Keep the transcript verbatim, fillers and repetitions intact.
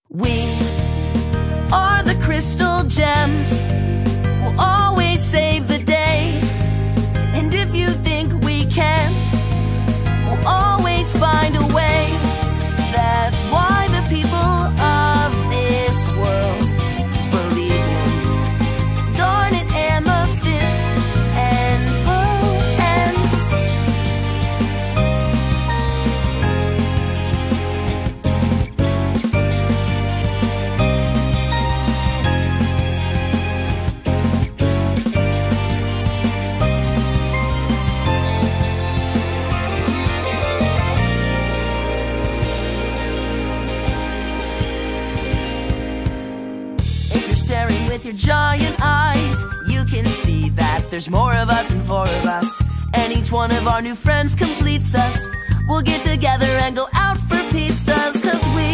We are the crystal gems. We'll always save the day. And if you think we can't, we'll always find a way. That's why the people of this world believe in garnet, amethyst, and pearl. And staring with your giant eyes, you can see that there's more of us and four of us, and each one of our new friends completes us. We'll get together and go out for pizzas, 'cause we